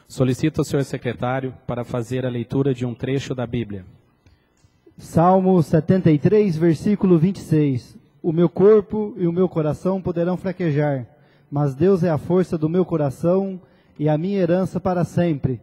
Solicito ao senhor secretário para fazer a leitura de um trecho da Bíblia. Salmo 73, versículo 26. O meu corpo e o meu coração poderão fraquejar, mas Deus é a força do meu coração e a minha herança para sempre.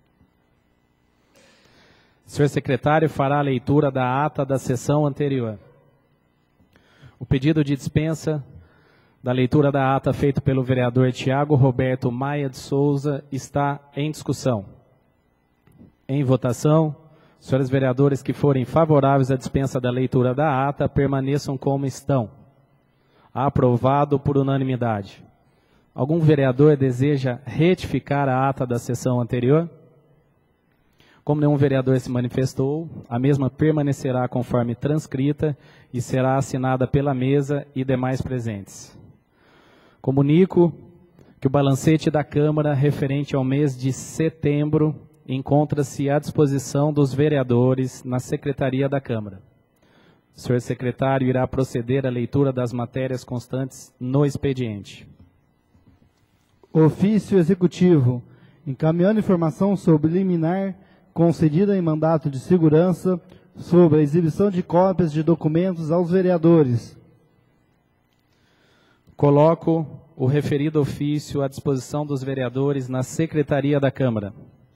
O senhor secretário fará a leitura da ata da sessão anterior. O pedido de dispensa da leitura da ata feito pelo vereador Tiago Roberto Maia de Souza está em discussão. Em votação, os senhores vereadores que forem favoráveis à dispensa da leitura da ata permaneçam como estão. Aprovado por unanimidade. Algum vereador deseja retificar a ata da sessão anterior? Como nenhum vereador se manifestou, a mesma permanecerá conforme transcrita e será assinada pela mesa e demais presentes. Comunico que o balancete da Câmara referente ao mês de setembro encontra-se à disposição dos vereadores na Secretaria da Câmara. O senhor secretário irá proceder à leitura das matérias constantes no expediente. Ofício Executivo, encaminhando informação sobre liminar concedida em mandato de segurança sobre a exibição de cópias de documentos aos vereadores. Coloco o referido ofício à disposição dos vereadores na Secretaria da Câmara.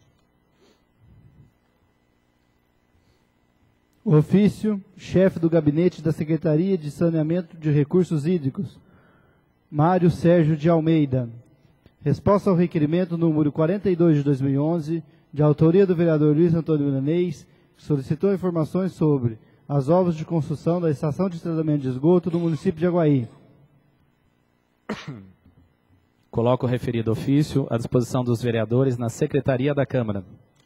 Ofício, chefe do gabinete da Secretaria de Saneamento de Recursos Hídricos, Mário Sérgio de Almeida. Resposta ao requerimento número 42 de 2011, de autoria do vereador Luiz Antônio Milanês, que solicitou informações sobre as obras de construção da estação de tratamento de esgoto do município de Aguaí. Coloco o referido ofício à disposição dos vereadores na Secretaria da Câmara.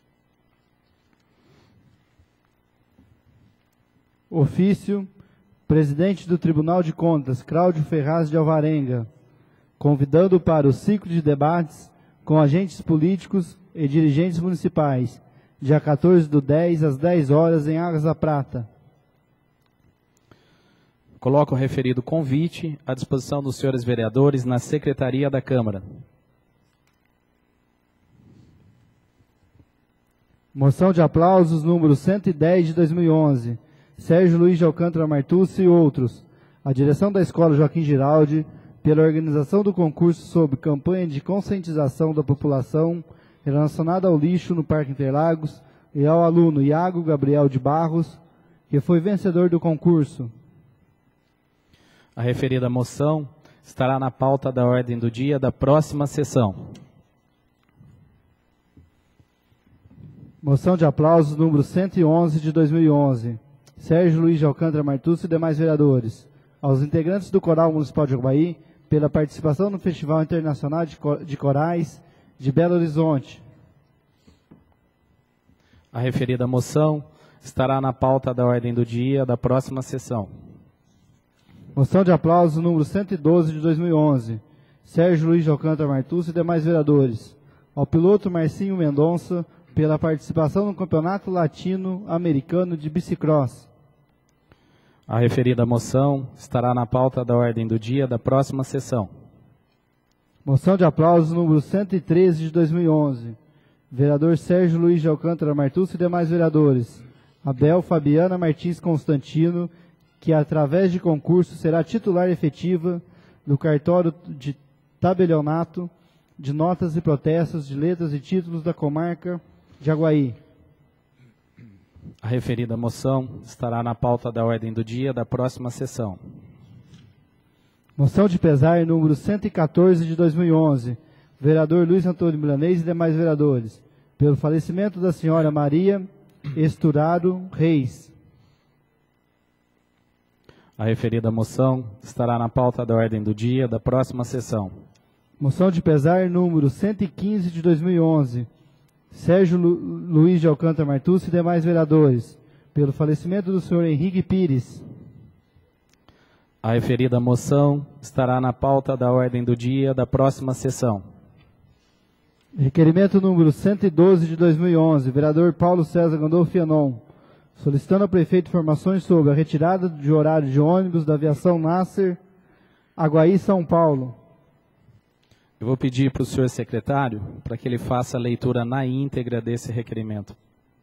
Ofício, presidente do Tribunal de Contas, Cláudio Ferraz de Alvarenga, convidando para o ciclo de debates com agentes políticos e dirigentes municipais, dia 14/10, às 10 horas, em Águas da Prata. Coloco o referido convite à disposição dos senhores vereadores na Secretaria da Câmara. Moção de aplausos número 110 de 2011. Sérgio Luiz de Alcântara Martucci e outros. A direção da Escola Joaquim Giraldi, pela organização do concurso sobre campanha de conscientização da população relacionada ao lixo no Parque Interlagos e ao aluno Iago Gabriel de Barros, que foi vencedor do concurso. A referida moção estará na pauta da ordem do dia da próxima sessão. Moção de aplausos número 111 de 2011. Sérgio Luiz de Alcântara Martucci e demais vereadores. Aos integrantes do Coral Municipal de Aguaí, pela participação no Festival Internacional de Corais de Belo Horizonte. A referida moção estará na pauta da ordem do dia da próxima sessão. Moção de aplausos número 112 de 2011. Sérgio Luiz de Alcântara Martucci e demais vereadores. Ao piloto Marcinho Mendonça, pela participação no Campeonato Latino-Americano de Bicicross. A referida moção estará na pauta da ordem do dia da próxima sessão. Moção de aplausos número 113 de 2011. Vereador Sérgio Luiz de Alcântara Martucci e demais vereadores. Abel Fabiana Martins Constantino, que através de concurso será titular efetiva do cartório de tabelionato de notas e protestos de letras e títulos da comarca de Aguaí. A referida moção estará na pauta da ordem do dia da próxima sessão. Moção de pesar número 114 de 2011. Vereador Luiz Antônio Milanês e demais vereadores. Pelo falecimento da senhora Maria Esturaro Reis. A referida moção estará na pauta da ordem do dia da próxima sessão. Moção de pesar número 115 de 2011. Sérgio Luiz de Alcântara Martucci e demais vereadores. Pelo falecimento do senhor Henrique Pires. A referida moção estará na pauta da ordem do dia da próxima sessão. Requerimento número 112 de 2011. Vereador Paulo César Gandolfo Fianon. Solicitando ao prefeito informações sobre a retirada de horário de ônibus da aviação Nasser, Aguaí, São Paulo. Eu vou pedir para o senhor secretário para que ele faça a leitura na íntegra desse requerimento.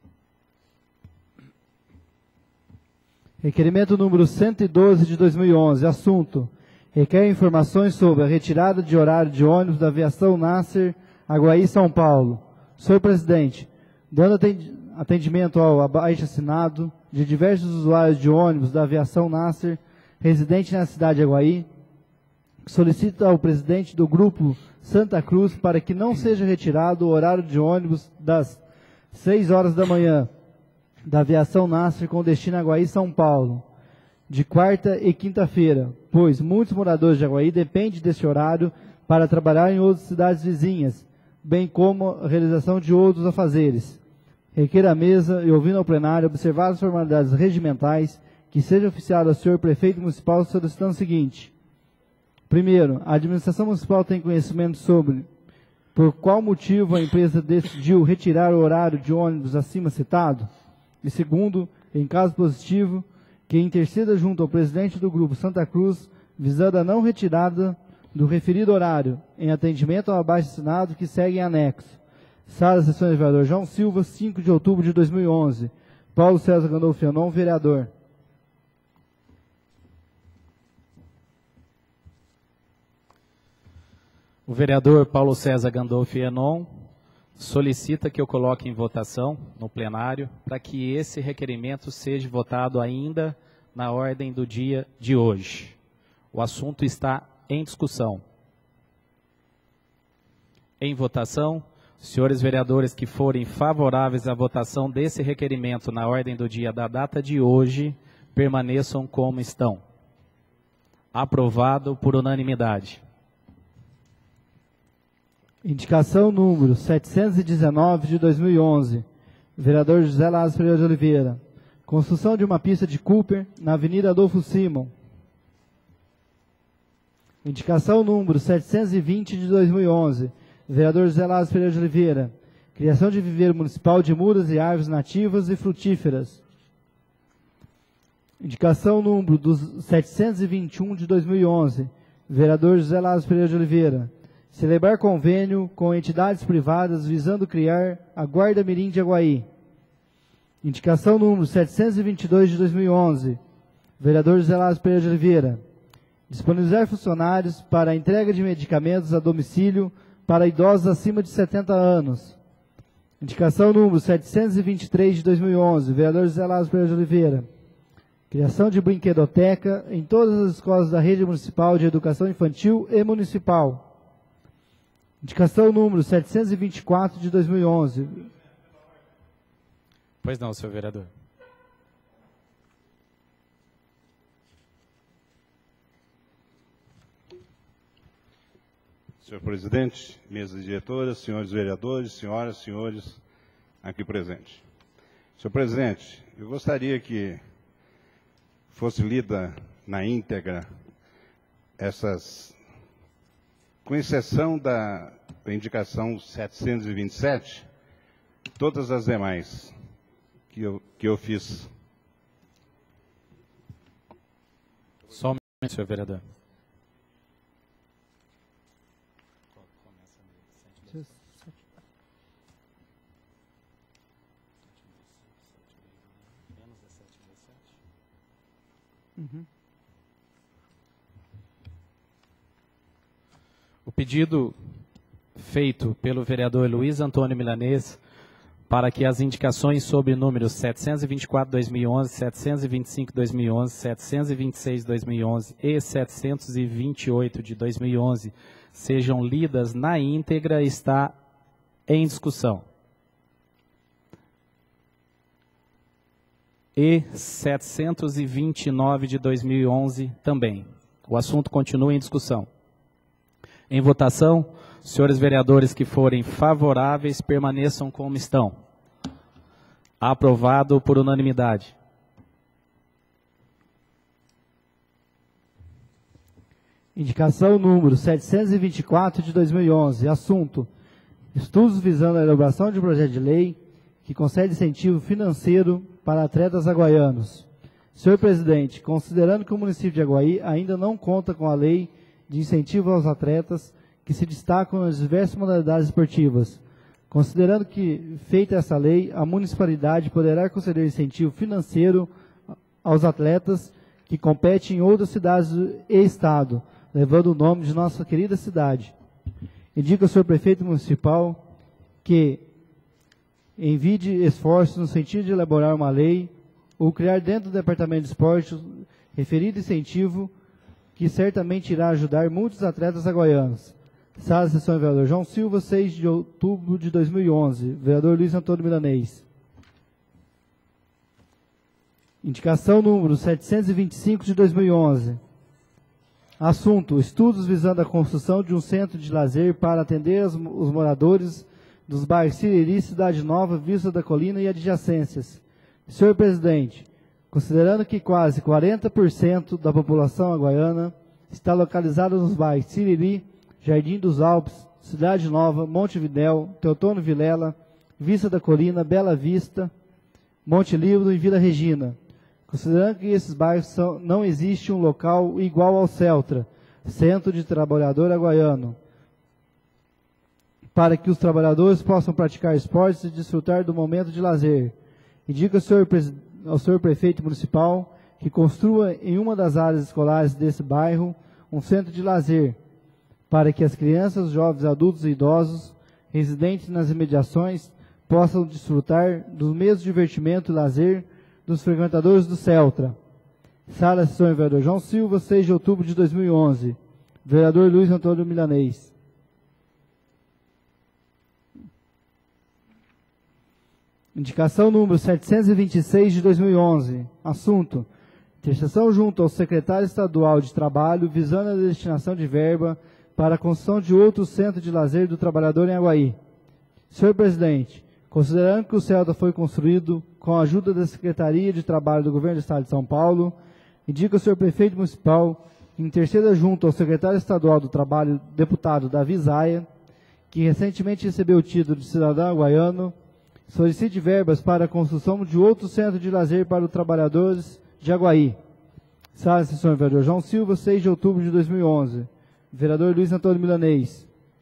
Requerimento número 112 de 2011, assunto: requer informações sobre a retirada de horário de ônibus da aviação Nasser, Aguaí, São Paulo. Senhor presidente, dando atendimento ao abaixo-assinado de diversos usuários de ônibus da aviação Nasser, residente na cidade de Aguaí, solicita ao presidente do grupo Santa Cruz para que não seja retirado o horário de ônibus das 6 horas da manhã da aviação Nasser com destino a Aguaí, São Paulo, de quarta e quinta-feira, pois muitos moradores de Aguaí dependem desse horário para trabalhar em outras cidades vizinhas, bem como a realização de outros afazeres. Requer à mesa e, ouvindo ao plenário, observar as formalidades regimentais, que seja oficiado ao senhor prefeito municipal solicitando o seguinte: primeiro, a administração municipal tem conhecimento sobre por qual motivo a empresa decidiu retirar o horário de ônibus acima citado. E segundo, em caso positivo, que interceda junto ao presidente do grupo Santa Cruz, visando a não retirada do referido horário, em atendimento ao abaixo-assinado que segue em anexo. Sala de Sessões, vereador João Silva, 5 de outubro de 2011. Paulo César Gandolfo Fianon, vereador. O vereador Paulo César Gandolfo Fianon solicita que eu coloque em votação no plenário para que esse requerimento seja votado ainda na ordem do dia de hoje. O assunto está em discussão. Em votação, senhores vereadores que forem favoráveis à votação desse requerimento na ordem do dia da data de hoje, permaneçam como estão. Aprovado por unanimidade. Indicação número 719 de 2011. Vereador José Lázaro Pereira de Oliveira. Construção de uma pista de Cooper na Avenida Adolfo Simon. Indicação número 720 de 2011. Vereador José Lázaro Pereira de Oliveira. Criação de viveiro municipal de mudas e árvores nativas e frutíferas. Indicação número 721 de 2011. Vereador José Lázaro Pereira de Oliveira. Celebrar convênio com entidades privadas visando criar a Guarda Mirim de Aguaí. Indicação número 722 de 2011. Vereador José Lázaro Pereira de Oliveira. Disponibilizar funcionários para a entrega de medicamentos a domicílio para idosos acima de 70 anos. Indicação número 723 de 2011. Vereador José Lázaro Pereira de Oliveira. Criação de brinquedoteca em todas as escolas da rede municipal de educação infantil e municipal. Indicação número 724 de 2011. Pois não, senhor vereador. Senhor presidente, mesa diretora, senhores vereadores, senhoras e senhores aqui presentes. Senhor presidente, eu gostaria que fosse lida na íntegra essas, com exceção da indicação 727, todas as demais que eu fiz. Só um momento, senhor vereador. O pedido feito pelo vereador Luiz Antônio Milanês para que as indicações sobre números 724/2011, 725/2011, 726/2011 e 728 de 2011 sejam lidas na íntegra está em discussão. E 729 de 2011 também. O assunto continua em discussão. Em votação, senhores vereadores que forem favoráveis permaneçam como estão. Aprovado por unanimidade. Indicação número 724 de 2011. Assunto: estudos visando a elaboração de projeto de lei que concede incentivo financeiro para atletas aguaianos. Senhor presidente, considerando que o município de Aguaí ainda não conta com a lei de incentivo aos atletas, que se destacam nas diversas modalidades esportivas. Considerando que, feita essa lei, a municipalidade poderá conceder incentivo financeiro aos atletas que competem em outras cidades e estado, levando o nome de nossa querida cidade. Indica o senhor prefeito municipal que envide esforços no sentido de elaborar uma lei ou criar dentro do Departamento de Esportes referido incentivo que certamente irá ajudar muitos atletas agoianos. Sala de sessão, vereador João Silva, 6 de outubro de 2011. Vereador Luiz Antônio Milanês. Indicação número 725 de 2011. Assunto: estudos visando a construção de um centro de lazer para atender os moradores dos bairros Siriri, Cidade Nova, Vista da Colina e adjacências. Senhor presidente, considerando que quase 40% da população aguaiana está localizada nos bairros Siriri, Jardim dos Alpes, Cidade Nova, Montevidéu, Teotônio Vilela, Vista da Colina, Bela Vista, Monte Líbano e Vila Regina. Considerando que esses bairros não existe um local igual ao Celtra, Centro de Trabalhador Aguaiano, para que os trabalhadores possam praticar esportes e desfrutar do momento de lazer. Indica ao senhor prefeito municipal que construa em uma das áreas escolares desse bairro um centro de lazer, para que as crianças, jovens, adultos e idosos residentes nas imediações possam desfrutar do mesmo divertimento e lazer dos frequentadores do Celtra. Sala de sessão, vereador João Silva, 6 de outubro de 2011. Vereador Luiz Antônio Milanês. Indicação número 726 de 2011. Assunto: intercessão junto ao secretário estadual de Trabalho visando a destinação de verba para a construção de outro centro de lazer do trabalhador em Aguaí. Senhor presidente, considerando que o CELTA foi construído com a ajuda da Secretaria de Trabalho do Governo do Estado de São Paulo, indica o senhor prefeito municipal que interceda junto ao secretário estadual do Trabalho, deputado Davi Zaia, que recentemente recebeu o título de cidadão aguaiano, solicite verbas para a construção de outro centro de lazer para os trabalhadores de Aguaí. Sala de sessão, vereador João Silva, 6 de outubro de 2011. Vereador Luiz Antônio Milanês.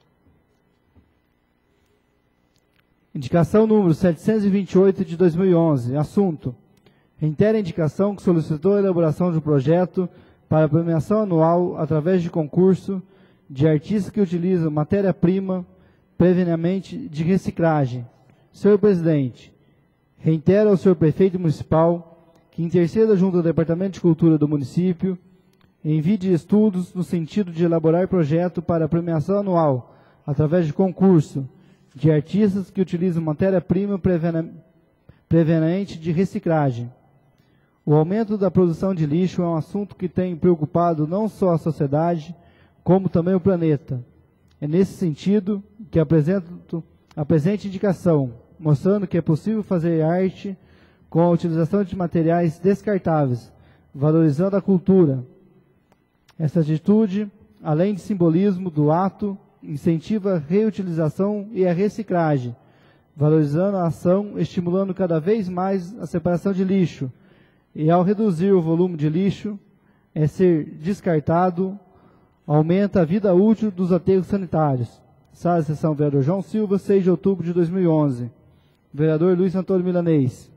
Indicação número 728 de 2011. Assunto: reitera a indicação que solicitou a elaboração de um projeto para premiação anual através de concurso de artistas que utilizam matéria-prima previamente de reciclagem. Senhor presidente, reitero ao senhor prefeito municipal que interceda junto ao Departamento de Cultura do município, envie estudos no sentido de elaborar projeto para a premiação anual através de concurso de artistas que utilizam matéria-prima preveniente de reciclagem. O aumento da produção de lixo é um assunto que tem preocupado não só a sociedade, como também o planeta. É nesse sentido que apresento a presente indicação, mostrando que é possível fazer arte com a utilização de materiais descartáveis, valorizando a cultura. Essa atitude, além de simbolismo do ato, incentiva a reutilização e a reciclagem, valorizando a ação, estimulando cada vez mais a separação de lixo, e ao reduzir o volume de lixo a ser descartado, aumenta a vida útil dos aterros sanitários. Sala de sessão, vereador João Silva, 6 de outubro de 2011. Vereador Luiz Antônio Milanês.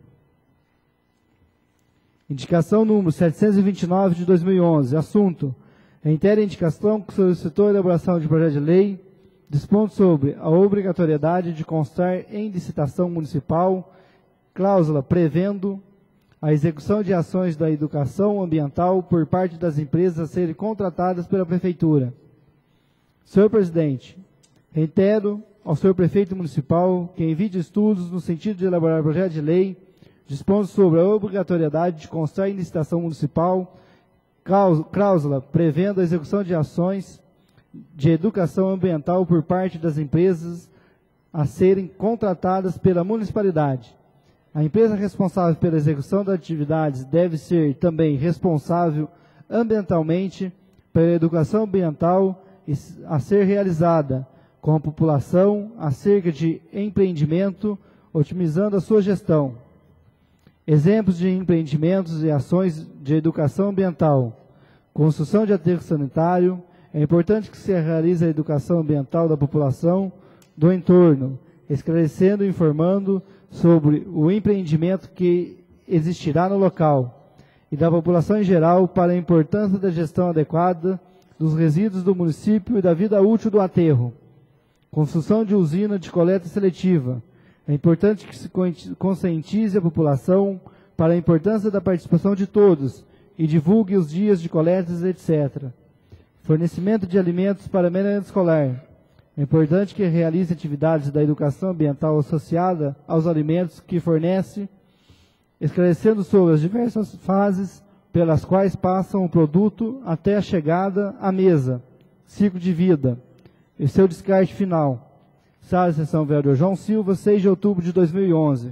Indicação número 729 de 2011. Assunto: reitera a indicação que solicitou a elaboração de projeto de lei dispondo sobre a obrigatoriedade de constar em licitação municipal cláusula prevendo a execução de ações da educação ambiental por parte das empresas a serem contratadas pela Prefeitura. Senhor presidente, reitero ao senhor prefeito municipal que envie estudos no sentido de elaborar projeto de lei dispondo sobre a obrigatoriedade de constar em licitação municipal cláusula prevendo a execução de ações de educação ambiental por parte das empresas a serem contratadas pela municipalidade. A empresa responsável pela execução das atividades deve ser também responsável ambientalmente pela educação ambiental a ser realizada com a população acerca de empreendimento, otimizando a sua gestão. Exemplos de empreendimentos e ações de educação ambiental: construção de aterro sanitário, É importante que se realize a educação ambiental da população do entorno, esclarecendo e informando sobre o empreendimento que existirá no local e da população em geral para a importância da gestão adequada dos resíduos do município e da vida útil do aterro. Construção de usina de coleta seletiva. É importante que se conscientize a população para a importância da participação de todos e divulgue os dias de coletas, etc. Fornecimento de alimentos para a merenda escolar. É importante que realize atividades da educação ambiental associada aos alimentos que fornece, esclarecendo sobre as diversas fases pelas quais passam o produto até a chegada à mesa, ciclo de vida e seu descarte final. Sala de sessão, vereador João Silva, 6 de outubro de 2011.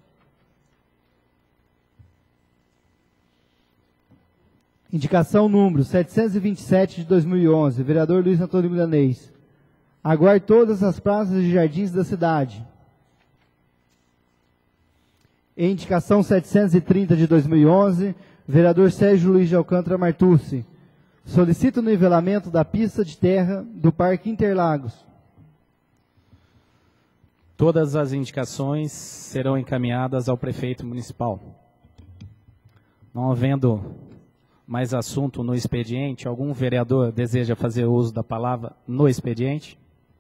Indicação número 727 de 2011, vereador Luiz Antônio Milanês. Aguarde todas as praças e jardins da cidade. Indicação 730 de 2011, vereador Sérgio Luiz de Alcântara Martucci. Solicita o nivelamento da pista de terra do Parque Interlagos. Todas as indicações serão encaminhadas ao prefeito municipal. Não havendo mais assunto no expediente, algum vereador deseja fazer uso da palavra no expediente?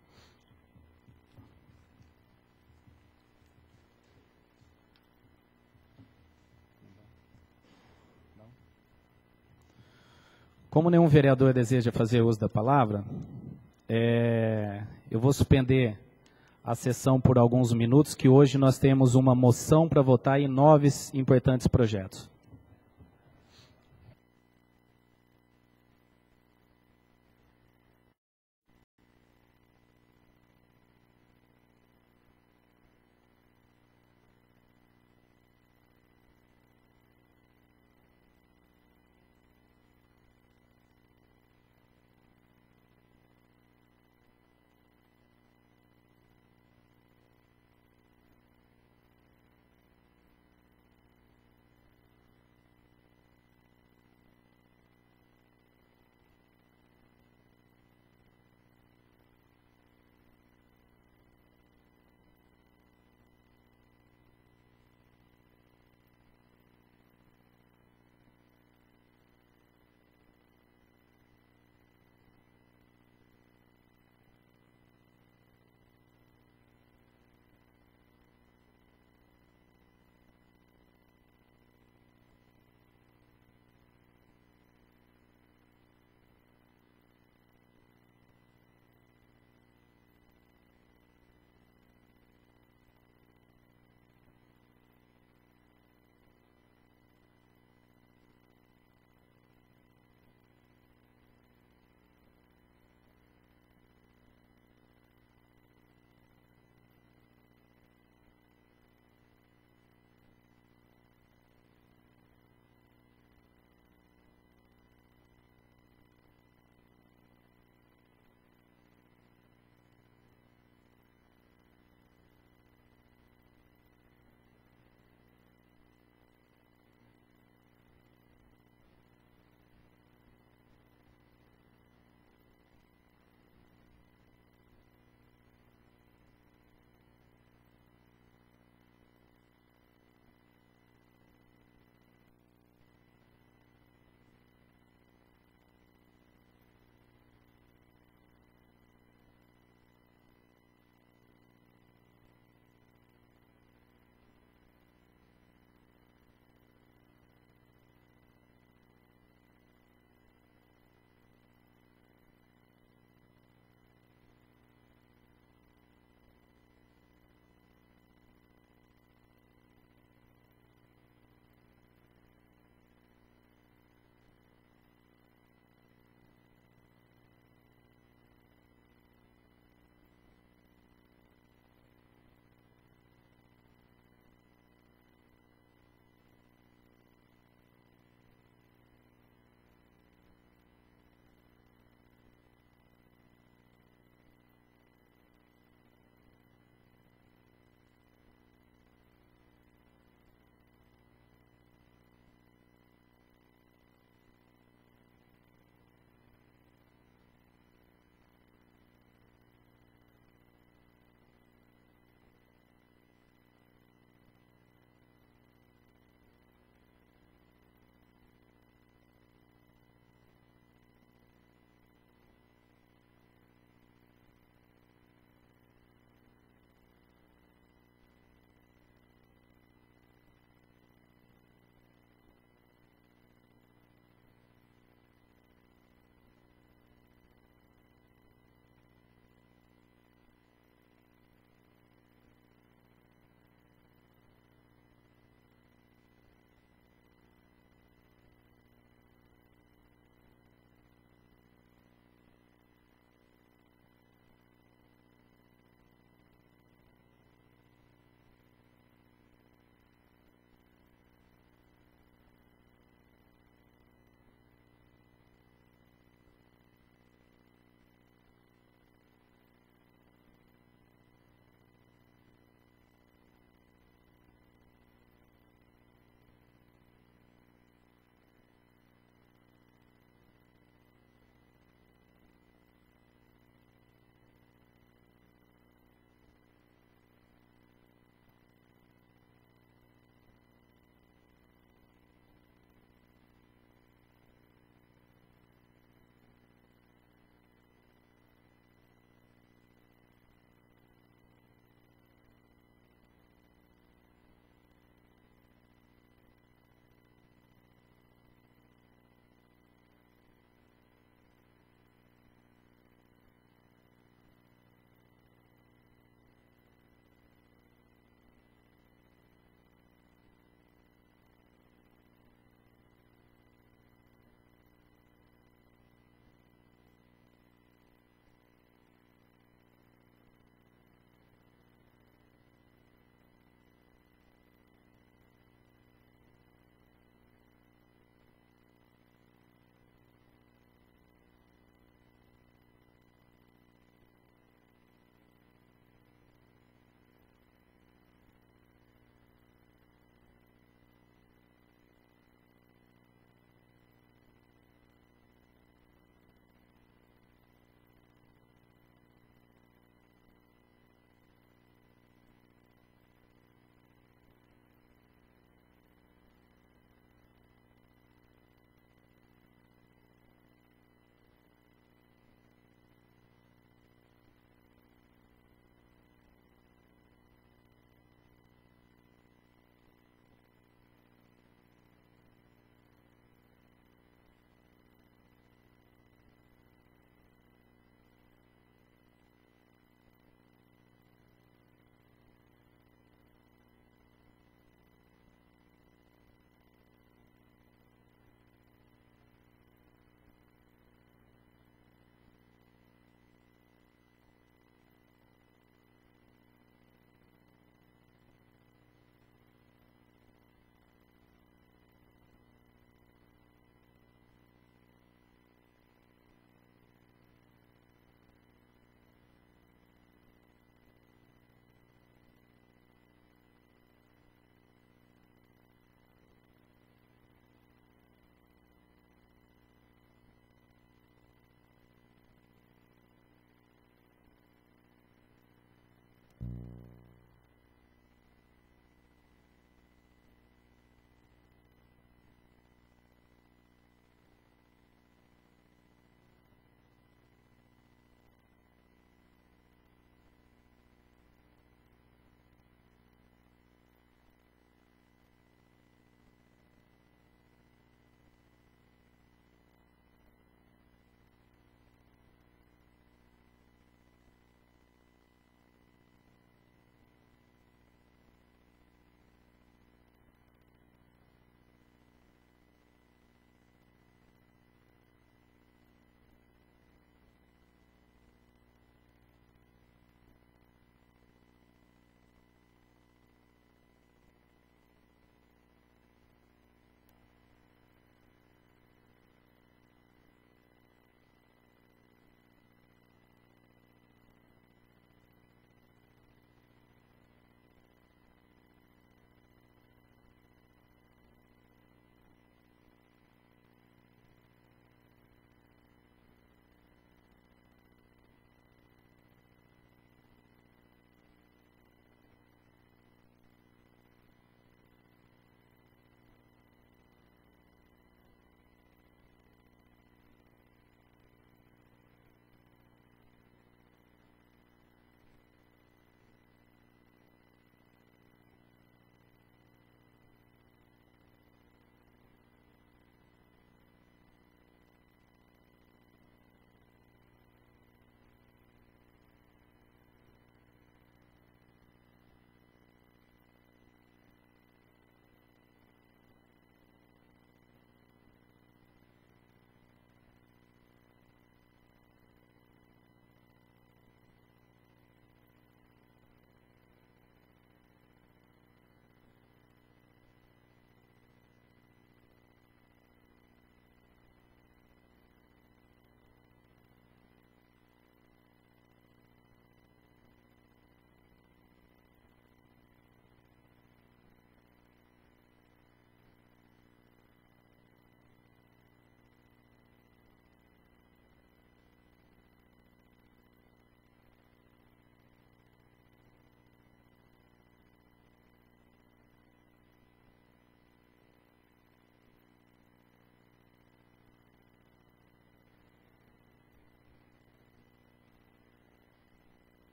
Como nenhum vereador deseja fazer uso da palavra, eu vou suspender a sessão por alguns minutos, que hoje nós temos uma moção para votar em 9 importantes projetos.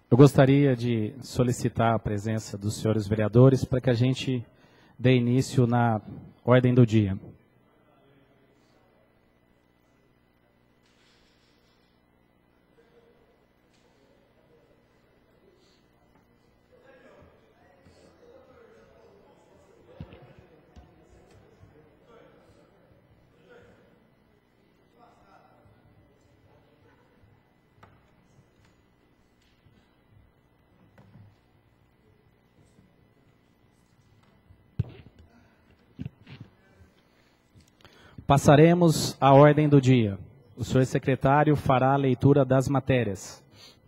Eu gostaria de solicitar a presença dos senhores vereadores para que a gente dê início na ordem do dia. Passaremos à ordem do dia. O senhor secretário fará a leitura das matérias.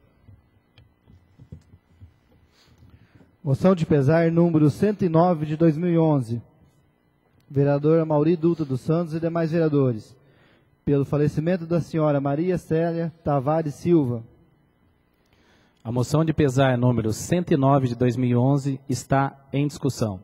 Moção de pesar número 109 de 2011. Vereador Amaury Dutra dos Santos e demais vereadores. Pelo falecimento da senhora Maria Célia Tavares Silva. A moção de pesar número 109 de 2011 está em discussão.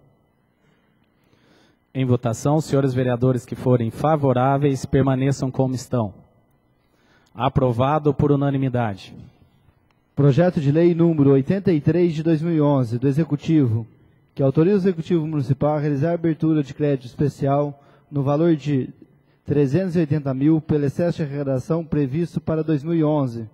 Em votação, os senhores vereadores que forem favoráveis permaneçam como estão. Aprovado por unanimidade. Projeto de lei número 83 de 2011 do Executivo, que autoriza o Executivo Municipal a realizar a abertura de crédito especial no valor de 380 mil pelo excesso de arrecadação previsto para 2011.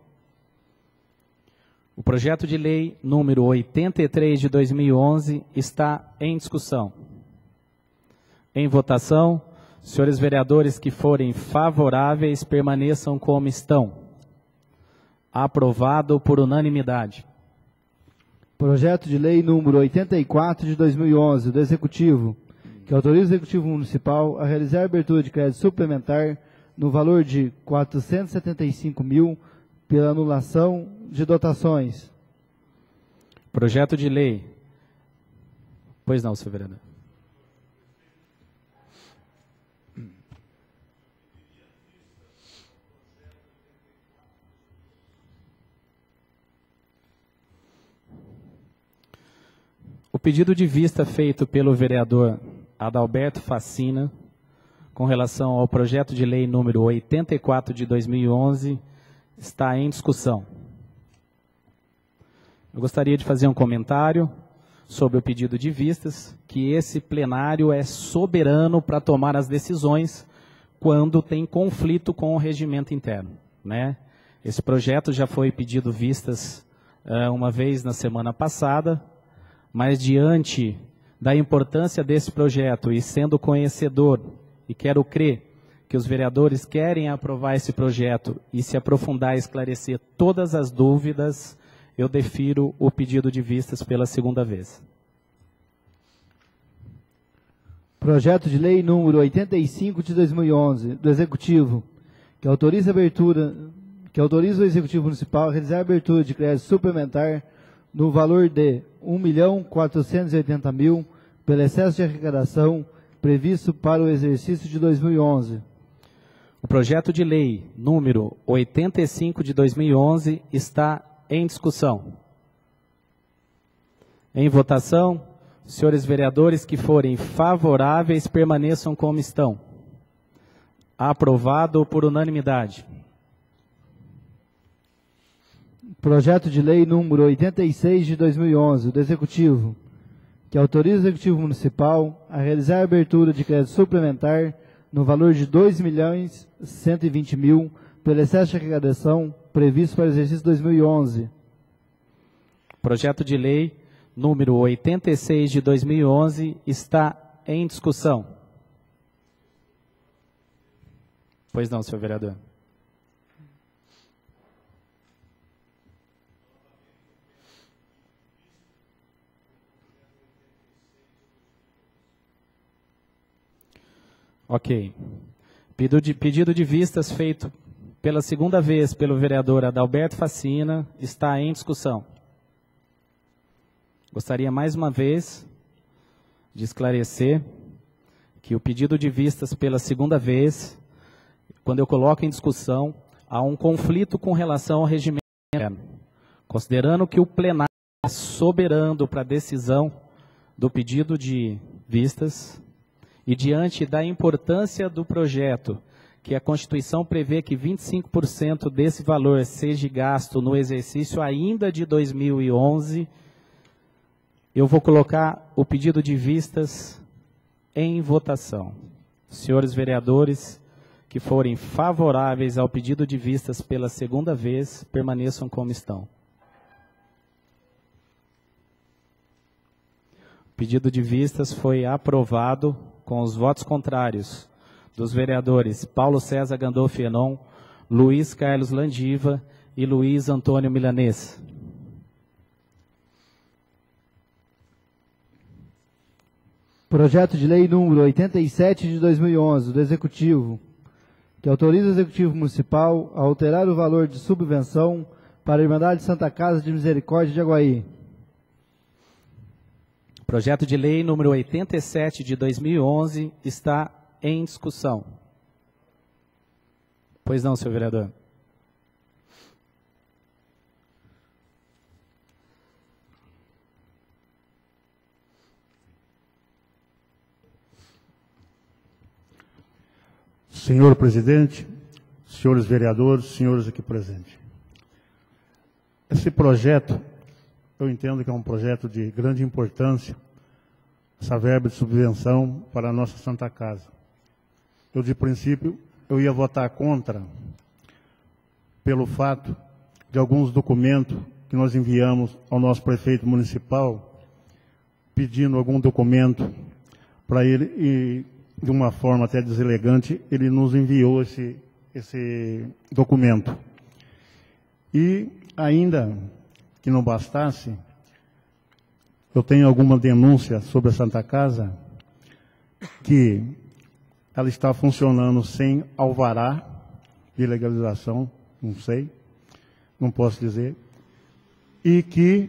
O projeto de lei número 83 de 2011 está em discussão. Em votação, os senhores vereadores que forem favoráveis permaneçam como estão. Aprovado por unanimidade. Projeto de lei número 84 de 2011 do Executivo, que autoriza o Executivo Municipal a realizar a abertura de crédito suplementar no valor de 475 mil pela anulação de dotações. Projeto de lei. Pois não, senhor vereador. O pedido de vista feito pelo vereador Adalberto Facina, com relação ao projeto de lei número 84 de 2011, está em discussão. Eu gostaria de fazer um comentário sobre o pedido de vistas, que esse plenário é soberano para tomar as decisões quando tem conflito com o regimento interno, né? Esse projeto já foi pedido vistas uma vez na semana passada, mas diante da importância desse projeto e sendo conhecedor, e quero crer que os vereadores querem aprovar esse projeto e se aprofundar e esclarecer todas as dúvidas, eu defiro o pedido de vistas pela segunda vez. Projeto de lei número 85 de 2011 do Executivo, que autoriza o Executivo Municipal a realizar a abertura de crédito suplementar no valor de 1.480 mil pelo excesso de arrecadação previsto para o exercício de 2011. O projeto de lei número 85 de 2011 está em discussão. Em votação, os senhores vereadores que forem favoráveis permaneçam como estão. Aprovado por unanimidade. Projeto de lei número 86 de 2011 do Executivo, que autoriza o Executivo Municipal a realizar a abertura de crédito suplementar no valor de 2.120 mil pelo excesso de arrecadação previsto para o exercício 2011. Projeto de lei número 86 de 2011 está em discussão. Pois não, senhor vereador. Ok. Pedido de vistas feito pela segunda vez pelo vereador Adalberto Facina está em discussão. Gostaria mais uma vez de esclarecer que o pedido de vistas pela segunda vez, quando eu coloco em discussão, há um conflito com relação ao regimento interno. Considerando que o plenário é soberano para a decisão do pedido de vistas, e diante da importância do projeto, que a Constituição prevê que 25% desse valor seja gasto no exercício ainda de 2011, eu vou colocar o pedido de vistas em votação. Senhores vereadores que forem favoráveis ao pedido de vistas pela segunda vez, permaneçam como estão. O pedido de vistas foi aprovado com os votos contrários dos vereadores Paulo César Gandolfo Enon, Luiz Carlos Landiva e Luiz Antônio Milanês. Projeto de lei número 87 de 2011, do Executivo, que autoriza o Executivo Municipal a alterar o valor de subvenção para a Irmandade Santa Casa de Misericórdia de Aguaí. Projeto de lei número 87 de 2011 está em discussão. Pois não, senhor vereador. Senhor presidente, senhores vereadores, senhores aqui presentes. Esse projeto, eu entendo que é um projeto de grande importância, essa verba de subvenção para a nossa Santa Casa. Eu, de princípio, eu ia votar contra, pelo fato de alguns documentos que nós enviamos ao nosso prefeito municipal, pedindo algum documento para ele, e de uma forma até deselegante, ele nos enviou esse documento. E ainda que não bastasse, eu tenho alguma denúncia sobre a Santa Casa, que ela está funcionando sem alvará de legalização, não sei, não posso dizer, e que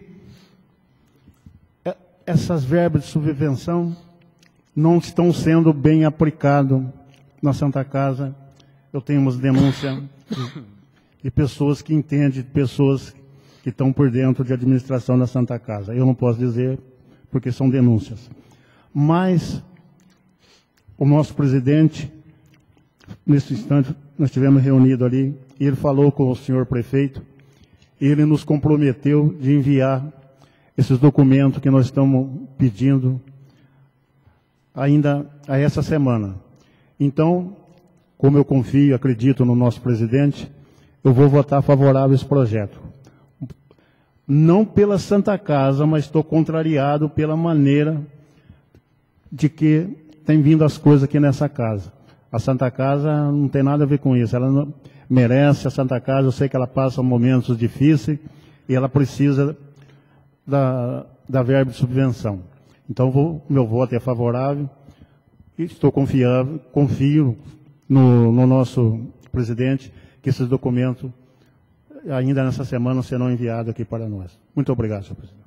essas verbas de subvenção não estão sendo bem aplicadas na Santa Casa. Eu tenho umas denúncias de pessoas que entendem, pessoas que estão por dentro de administração da Santa Casa. Eu não posso dizer, porque são denúncias. Mas o nosso presidente, nesse instante, nós estivemos reunidos ali, e ele falou com o senhor prefeito, e ele nos comprometeu de enviar esses documentos que nós estamos pedindo ainda a essa semana. Então, como eu confio e acredito no nosso presidente, eu vou votar favorável a esse projeto. Não pela Santa Casa, mas estou contrariado pela maneira de que tem vindo as coisas aqui nessa casa. A Santa Casa não tem nada a ver com isso. Ela não merece, a Santa Casa, eu sei que ela passa momentos difíceis e ela precisa da verba de subvenção. Então, meu voto é favorável e estou confio no nosso presidente que esses documentos ainda nessa semana serão enviados aqui para nós. Muito obrigado, senhor presidente.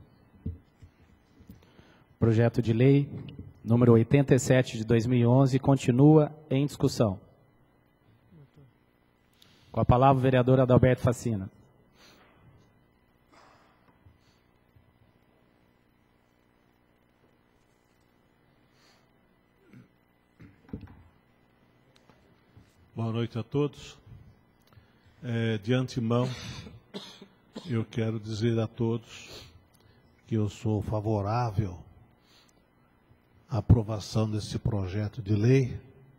Projeto de lei número 87 de 2011 continua em discussão. Com a palavra o vereador Adalberto Facina. Boa noite a todos. De antemão, eu quero dizer a todos que eu sou favorável à aprovação desse projeto de lei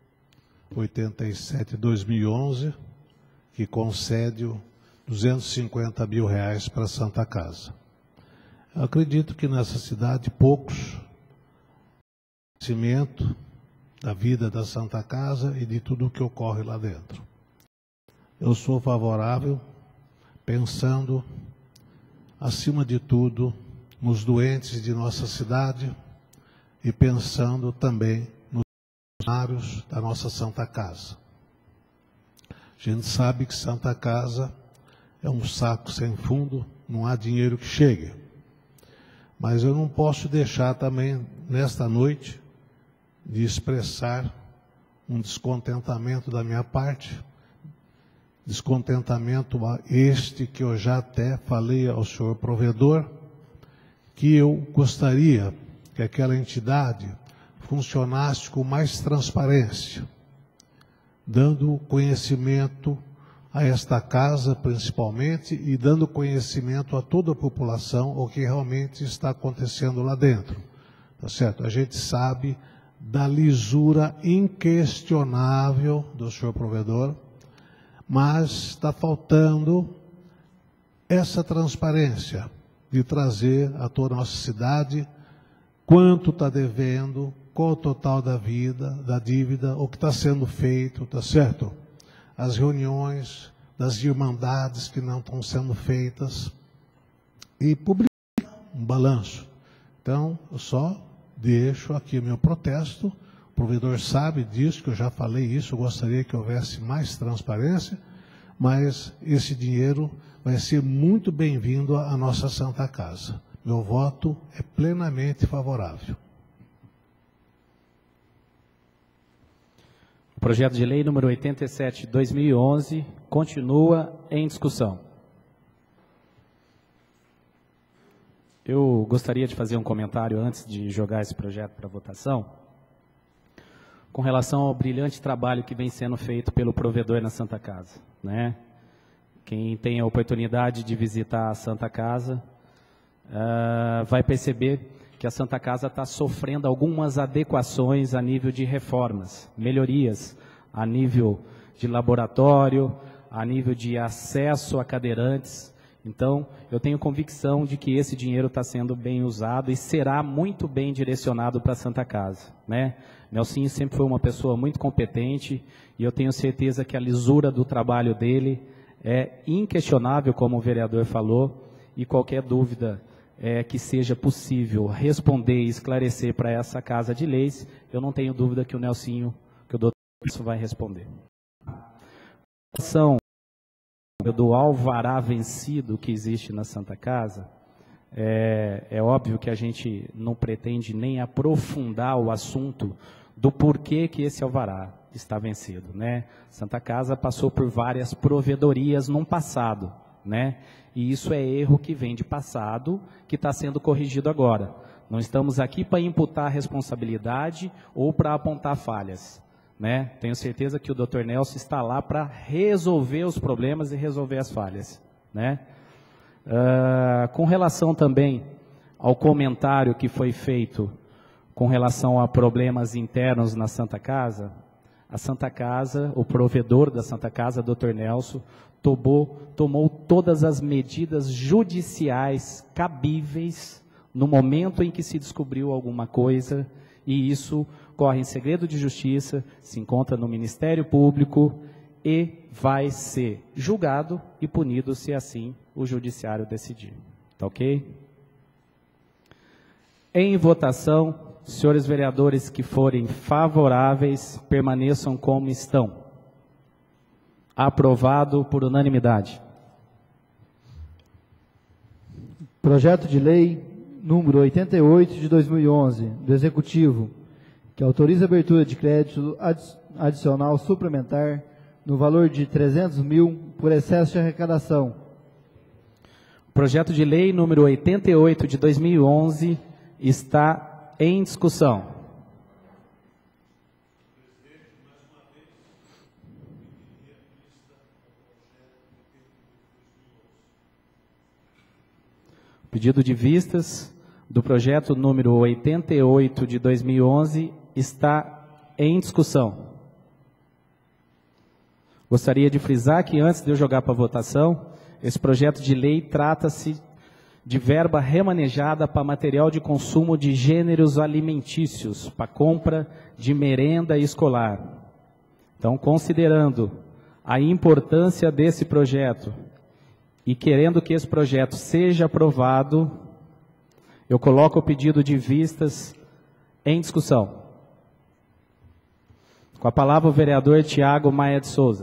87/2011, que concede R$250 mil para a Santa Casa. Eu acredito que nessa cidade poucos conhecimento da vida da Santa Casa e de tudo o que ocorre lá dentro. Eu sou favorável, pensando, acima de tudo, nos doentes de nossa cidade e pensando também nos funcionários da nossa Santa Casa. A gente sabe que Santa Casa é um saco sem fundo, não há dinheiro que chegue. Mas eu não posso deixar também, nesta noite, de expressar um descontentamento da minha parte, descontentamento este que eu já até falei ao senhor provedor, que eu gostaria que aquela entidade funcionasse com mais transparência. dando conhecimento a esta casa, principalmente, e dando conhecimento a toda a população o que realmente está acontecendo lá dentro. Tá certo? A gente sabe da lisura inquestionável do senhor provedor, mas está faltando essa transparência de trazer à toda a nossa cidade quanto está devendo, qual o total da dívida, o que está sendo feito, tá certo? As reuniões das irmandades que não estão sendo feitas e publicar um balanço. Então, eu só deixo aqui o meu protesto. O provedor sabe disso, que eu já falei isso, eu gostaria que houvesse mais transparência, mas esse dinheiro vai ser muito bem-vindo à nossa Santa Casa. Meu voto é plenamente favorável. O projeto de lei número 87 de 2011 continua em discussão. Eu gostaria de fazer um comentário antes de jogar esse projeto para votação, com relação ao brilhante trabalho que vem sendo feito pelo provedor na Santa Casa, né? Quem tem a oportunidade de visitar a Santa Casa vai perceber que a Santa Casa está sofrendo algumas adequações a nível de reformas, melhorias, a nível de laboratório, a nível de acesso a cadeirantes. Então, eu tenho convicção de que esse dinheiro está sendo bem usado e será muito bem direcionado para a Santa Casa, né? Nelsinho sempre foi uma pessoa muito competente e eu tenho certeza que a lisura do trabalho dele é inquestionável, como o vereador falou, e qualquer dúvida que seja possível responder e esclarecer para essa Casa de Leis, eu não tenho dúvida que o Nelsinho, que o doutor Nelson vai responder. A questão do alvará vencido que existe na Santa Casa, é óbvio que a gente não pretende nem aprofundar o assunto do porquê que esse alvará está vencido, né? Santa Casa passou por várias provedorias no passado, né? E isso é erro que vem de passado, que está sendo corrigido agora. Não estamos aqui para imputar responsabilidade ou para apontar falhas, né? Tenho certeza que o Dr. Nelson está lá para resolver os problemas e resolver as falhas, né? Com relação também ao comentário que foi feito com relação a problemas internos na Santa Casa, a Santa Casa, o provedor da Santa Casa, Dr. Nelson, tomou todas as medidas judiciais cabíveis no momento em que se descobriu alguma coisa, e isso corre em segredo de justiça, se encontra no Ministério Público e vai ser julgado e punido se assim o judiciário decidir. Tá ok? Em votação, senhores vereadores que forem favoráveis, permaneçam como estão. Aprovado por unanimidade. Projeto de lei número 88 de 2011, do Executivo, que autoriza a abertura de crédito adicional suplementar no valor de 300 mil por excesso de arrecadação. Projeto de lei número 88 de 2011 está em discussão. Pedido de vistas do projeto número 88 de 2011 está em discussão. Gostaria de frisar que antes de eu jogar para votação, esse projeto de lei trata-se de verba remanejada para material de consumo de gêneros alimentícios, para compra de merenda escolar. Então, considerando a importância desse projeto e querendo que esse projeto seja aprovado, eu coloco o pedido de vistas em discussão. Com a palavra o vereador Tiago Maia de Souza.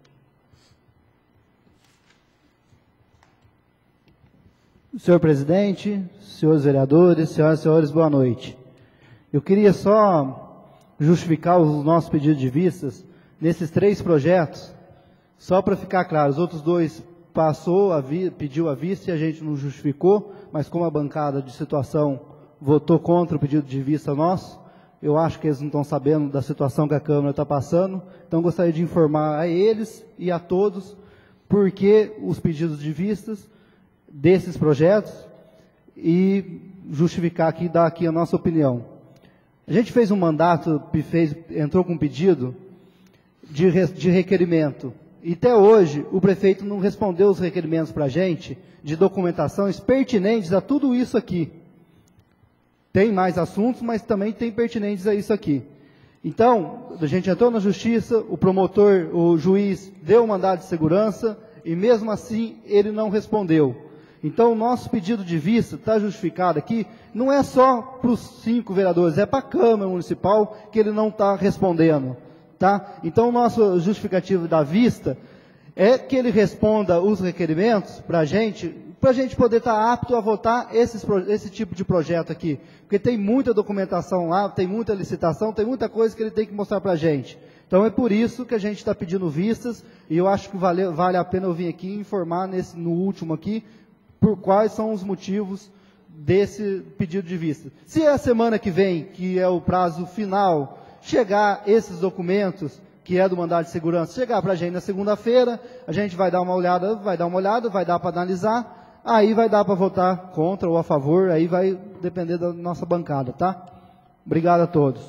Senhor presidente, senhores vereadores, senhoras e senhores, boa noite. Eu queria só justificar os nossos pedidos de vistas nesses 3 projetos, só para ficar claro. Os outros 2 pediu a vista e a gente não justificou, mas como a bancada de situação votou contra o pedido de vista nosso, Eu acho que eles não estão sabendo da situação que a Câmara está passando, então gostaria de informar a eles e a todos por que os pedidos de vistas desses projetos e justificar aqui, dar aqui a nossa opinião. A gente fez um mandato, entrou com um pedido de requerimento, e até hoje o prefeito não respondeu os requerimentos para a gente, de documentações pertinentes a tudo isso aqui. Tem mais assuntos, mas também tem pertinentes a isso aqui. Então, a gente entrou na justiça, o promotor, o juiz, deu o mandado de segurança, e mesmo assim ele não respondeu. Então, o nosso pedido de vista está justificado aqui, não é só para os 5 vereadores, é para a Câmara Municipal que ele não está respondendo. Tá? Então, o nosso justificativo da vista é que ele responda os requerimentos para a gente poder estar apto a votar esse tipo de projeto aqui. Porque tem muita documentação lá, tem muita licitação, tem muita coisa que ele tem que mostrar para a gente. Então, é por isso que a gente está pedindo vistas, e eu acho que vale a pena eu vir aqui informar no último aqui, por quais são os motivos desse pedido de vista. Se é a semana que vem, que é o prazo final, chegar esses documentos, que é do mandado de segurança, chegar para a gente na segunda-feira, a gente vai dar uma olhada, vai dar para analisar, aí vai dar para votar contra ou a favor, aí vai depender da nossa bancada, tá? Obrigado a todos.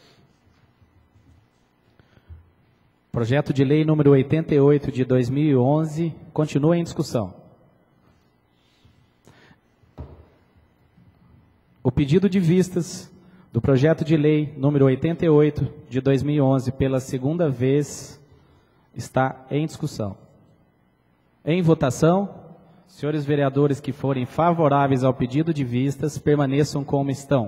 Projeto de lei número 88 de 2011 continua em discussão. O pedido de vistas do projeto de lei número 88 de 2011 pela segunda vez está em discussão. Em votação, senhores vereadores que forem favoráveis ao pedido de vistas permaneçam como estão.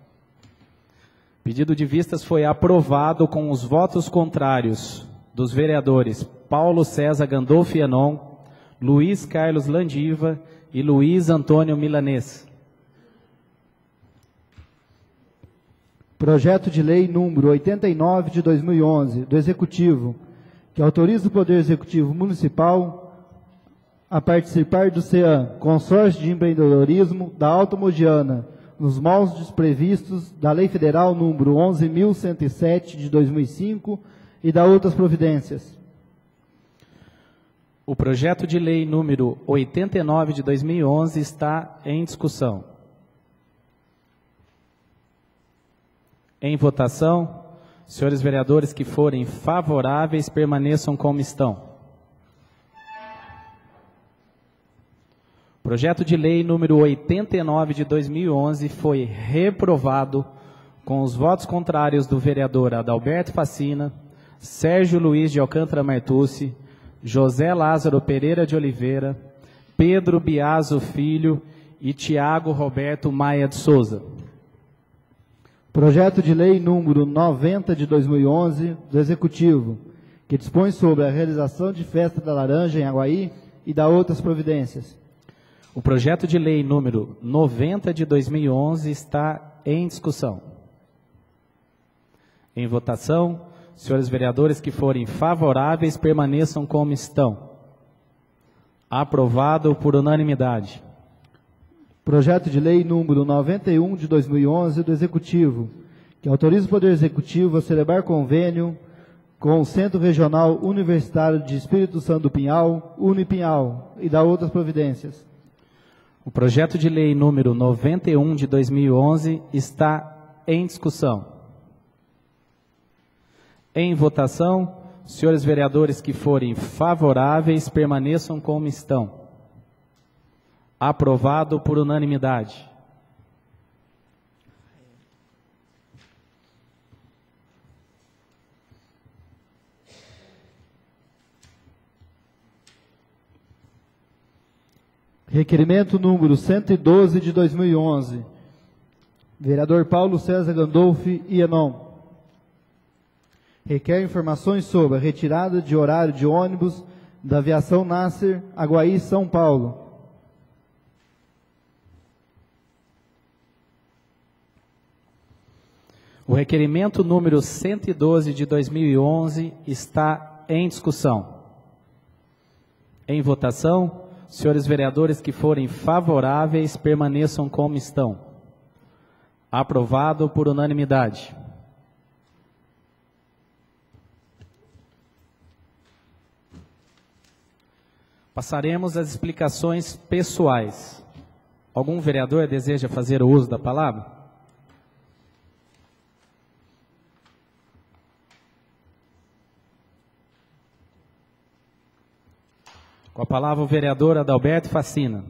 O pedido de vistas foi aprovado com os votos contrários dos vereadores Paulo César Gandolfi Enon, Luiz Carlos Landiva e Luiz Antônio Milanês. Projeto de lei número 89 de 2011, do Executivo, que autoriza o Poder Executivo Municipal a participar do CEAM, Consórcio de Empreendedorismo da Alta Mogiana, nos moldes previstos da Lei Federal número 11.107 de 2005 e da outras providências. O projeto de lei número 89 de 2011 está em discussão. Em votação, senhores vereadores que forem favoráveis permaneçam como estão. O projeto de lei número 89 de 2011 foi reprovado com os votos contrários do vereador Adalberto Facina, Sérgio Luiz de Alcântara Martucci, José Lázaro Pereira de Oliveira, Pedro Biaso Filho e Tiago Roberto Maia de Souza. Projeto de lei número 90 de 2011 do Executivo, que dispõe sobre a realização de festa da laranja em Aguaí e da outras providências. O projeto de lei número 90 de 2011 está em discussão. Em votação, senhores vereadores que forem favoráveis permaneçam como estão. Aprovado por unanimidade. Projeto de lei número 91 de 2011 do Executivo, que autoriza o Poder Executivo a celebrar convênio com o Centro Regional Universitário de Espírito Santo do Pinhal, Unipinhal, e da outras providências. O projeto de lei número 91 de 2011 está em discussão. Em votação, senhores vereadores que forem favoráveis permaneçam como estão. Aprovado por unanimidade. Requerimento número 112 de 2011. Vereador Paulo César Gandolfi e Enon. Requer informações sobre a retirada de horário de ônibus da aviação Nasser, Aguaí, São Paulo. O requerimento número 112 de 2011 está em discussão. Em votação, senhores vereadores que forem favoráveis permaneçam como estão. Aprovado por unanimidade. Passaremos às explicações pessoais. Algum vereador deseja fazer o uso da palavra? Com a palavra o vereador Adalberto Facina.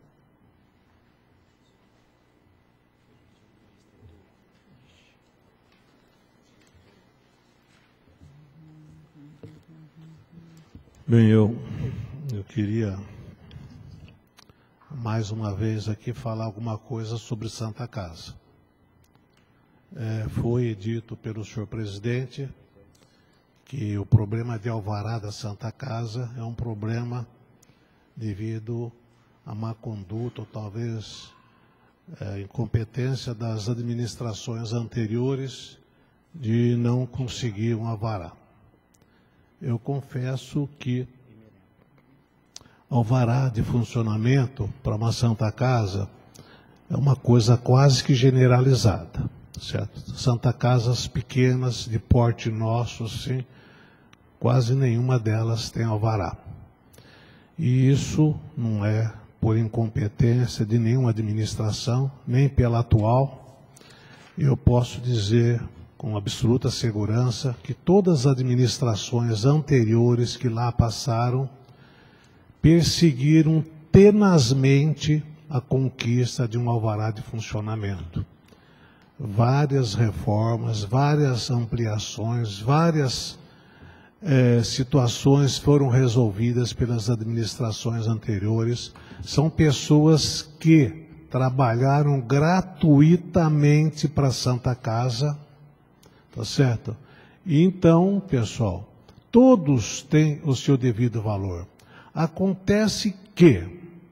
Bem, eu queria mais uma vez aqui falar alguma coisa sobre Santa Casa. Foi dito pelo senhor presidente que o problema de alvará da Santa Casa é um problema devido à má conduta ou talvez incompetência das administrações anteriores de não conseguir um alvará. Eu confesso que alvará de funcionamento para uma Santa Casa é uma coisa quase que generalizada, certo? Santa Casas pequenas, de porte nosso, sim, quase nenhuma delas tem alvará. E isso não é por incompetência de nenhuma administração, nem pela atual. Eu posso dizer com absoluta segurança que todas as administrações anteriores que lá passaram perseguiram tenazmente a conquista de um alvará de funcionamento. Várias reformas, várias ampliações, várias situações foram resolvidas pelas administrações anteriores. São pessoas que trabalharam gratuitamente para a Santa Casa, tá certo? E então, pessoal, todos têm o seu devido valor. Acontece que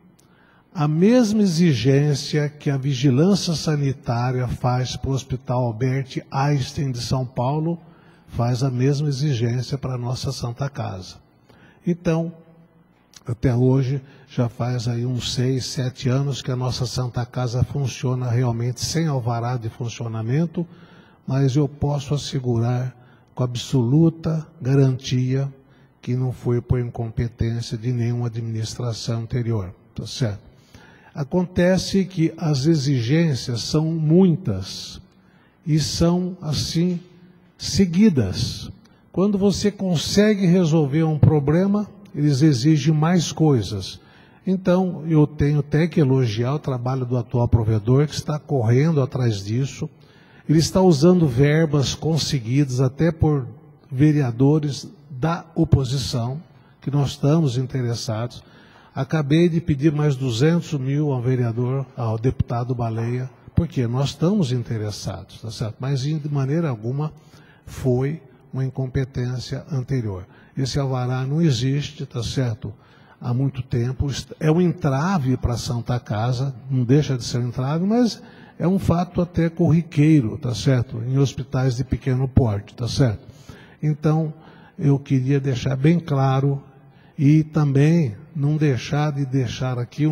a mesma exigência que a vigilância sanitária faz para o Hospital Albert Einstein de São Paulo, faz a mesma exigência para a nossa Santa Casa. Então, até hoje, já faz aí uns 6, 7 anos que a nossa Santa Casa funciona realmente sem alvará de funcionamento, mas eu posso assegurar com absoluta garantia que não foi por incompetência de nenhuma administração anterior, tá certo? Acontece que as exigências são muitas e são, assim, seguidas. Quando você consegue resolver um problema, eles exigem mais coisas. Então, eu tenho até que elogiar o trabalho do atual provedor, que está correndo atrás disso. Ele está usando verbas conseguidas até por vereadores da oposição, que nós estamos interessados. Acabei de pedir mais 200 mil ao vereador, ao deputado Baleia, porque nós estamos interessados, tá certo? Mas de maneira alguma foi uma incompetência anterior. Esse alvará não existe, tá certo? Há muito tempo, é um entrave para a Santa Casa, não deixa de ser um entrave, mas é um fato até corriqueiro, tá certo? Em hospitais de pequeno porte, tá certo? Então, eu queria deixar bem claro e também não deixar de deixar aqui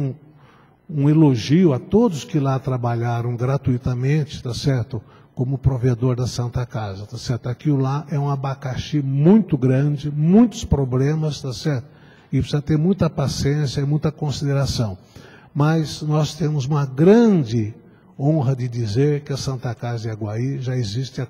um elogio a todos que lá trabalharam gratuitamente, tá certo? Como provedor da Santa Casa, tá certo? Aquilo lá é um abacaxi muito grande, muitos problemas, tá certo? E precisa ter muita paciência e muita consideração. Mas nós temos uma grande honra de dizer que a Santa Casa de Aguaí já existe há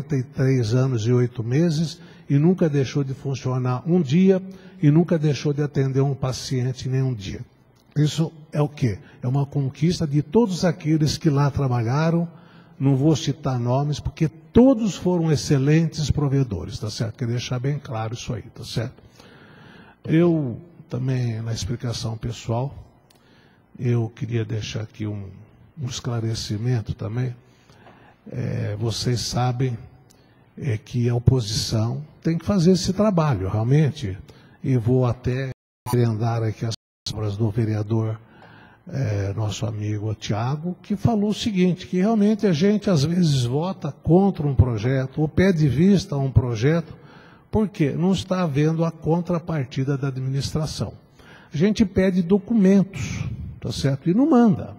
43 anos e 8 meses e nunca deixou de funcionar um dia e nunca deixou de atender um paciente nenhum dia. Isso é o quê? É uma conquista de todos aqueles que lá trabalharam. Não vou citar nomes, porque todos foram excelentes provedores, tá certo? Quero deixar bem claro isso aí, tá certo? Eu também, na explicação pessoal, eu queria deixar aqui um esclarecimento também. Vocês sabem que a oposição tem que fazer esse trabalho, realmente. E vou até emendar aqui as palavras do vereador, nosso amigo Tiago, que falou o seguinte, que realmente a gente às vezes vota contra um projeto, ou pede vista a um projeto, porque não está havendo a contrapartida da administração. A gente pede documentos, tá certo? E não manda.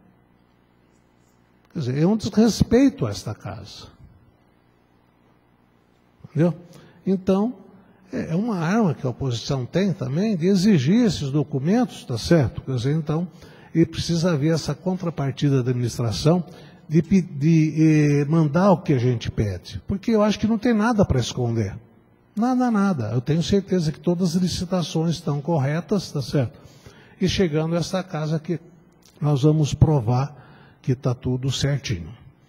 Quer dizer, é um desrespeito a esta casa. Entendeu? Então, é uma arma que a oposição tem também de exigir esses documentos, tá certo? Quer dizer, então, ele precisa haver essa contrapartida da administração de mandar o que a gente pede. Porque eu acho que não tem nada para esconder. Nada. Eu tenho certeza que todas as licitações estão corretas, tá certo? E chegando a essa casa aqui, nós vamos provar que está tudo certinho.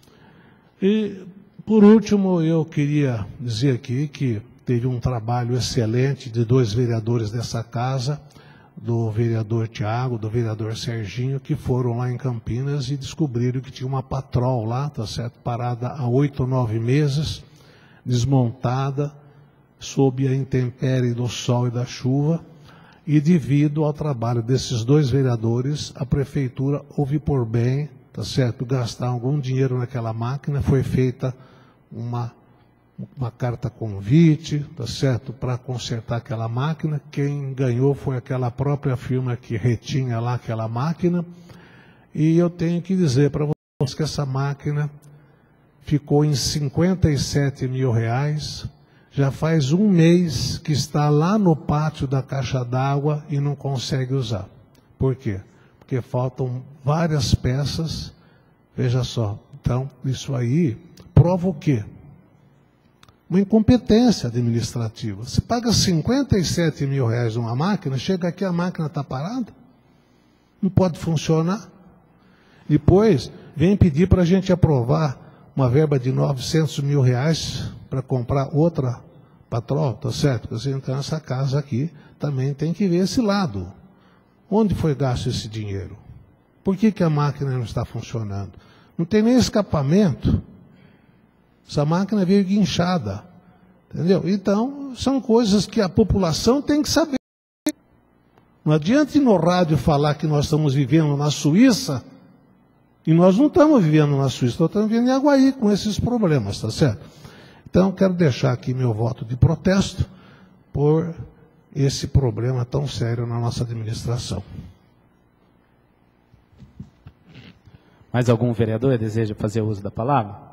E, por último, eu queria dizer aqui que teve um trabalho excelente de 2 vereadores dessa casa, do vereador Tiago, do vereador Serginho, que foram lá em Campinas e descobriram que tinha uma patrol lá, tá certo, parada há 8 ou 9 meses, desmontada, sob a intempérie do sol e da chuva, e devido ao trabalho desses 2 vereadores, a prefeitura houve por bem, tá certo, gastar algum dinheiro naquela máquina. Foi feita uma carta convite, tá certo, para consertar aquela máquina. Quem ganhou foi aquela própria firma que retinha lá aquela máquina. E eu tenho que dizer para vocês que essa máquina ficou em R$57 mil. Já faz 1 mês que está lá no pátio da caixa d'água e não consegue usar. Por quê? Porque faltam várias peças. Veja só, então isso aí prova o quê? Uma incompetência administrativa. Você paga R$57 mil numa máquina, chega aqui a máquina está parada, não pode funcionar. Depois vem pedir para a gente aprovar uma verba de R$900 mil para comprar outra patrol, tá certo? Então essa casa aqui também tem que ver esse lado. Onde foi gasto esse dinheiro? Por que a máquina não está funcionando? Não tem nem escapamento. Essa máquina veio guinchada. Entendeu? Então, são coisas que a população tem que saber. Não adianta ir no rádio falar que nós estamos vivendo na Suíça, e nós não estamos vivendo na Suíça, nós estamos vivendo em Aguaí com esses problemas, tá certo? Então, quero deixar aqui meu voto de protesto por esse problema tão sério na nossa administração. Mais algum vereador deseja fazer uso da palavra?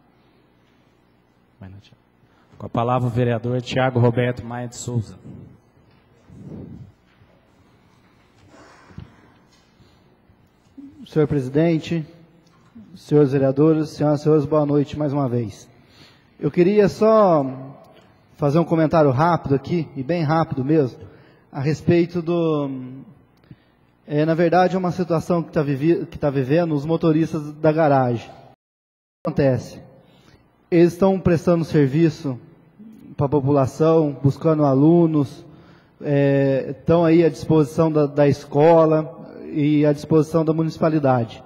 Com a palavra o vereador Tiago Roberto Maia de Souza. Senhor presidente, senhores vereadores, senhoras e senhores, boa noite mais uma vez. Eu queria só fazer um comentário rápido aqui, e bem rápido mesmo, a respeito do... na verdade, é uma situação que está vivendo os motoristas da garagem. O que acontece? Eles estão prestando serviço para a população, buscando alunos, estão aí à disposição da escola e à disposição da municipalidade.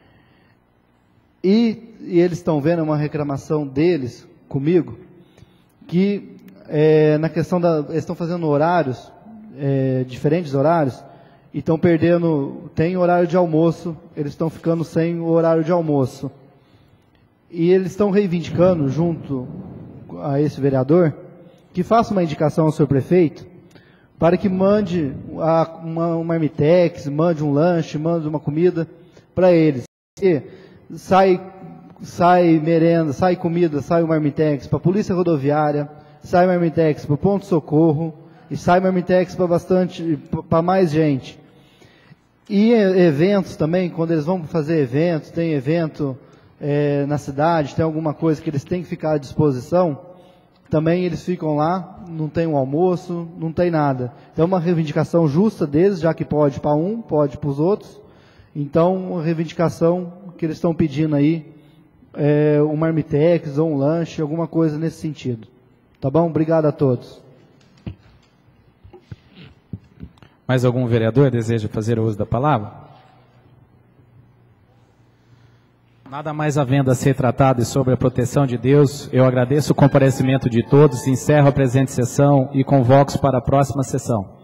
E eles estão vendo uma reclamação deles comigo, que na questão eles estão fazendo horários, diferentes horários, e estão perdendo, tem horário de almoço, eles estão ficando sem o horário de almoço. E eles estão reivindicando, junto a esse vereador, que faça uma indicação ao senhor prefeito, para que mande uma marmitex, mande um lanche, mande uma comida para eles. E sai merenda, sai comida, sai o marmitex para a polícia rodoviária, sai marmitex para o ponto-socorro, e sai marmitex para mais gente. E eventos também, quando eles vão fazer eventos, tem evento na cidade, tem alguma coisa que eles têm que ficar à disposição, também eles ficam lá, não tem um almoço, não tem nada. Então é uma reivindicação justa deles, já que pode para um, pode para os outros. Então, uma reivindicação que eles estão pedindo aí, um marmitex ou um lanche, alguma coisa nesse sentido. Tá bom? Obrigado a todos. Mais algum vereador deseja fazer uso da palavra? Nada mais havendo a ser tratado e sobre a proteção de Deus, eu agradeço o comparecimento de todos, encerro a presente sessão e convoco para a próxima sessão.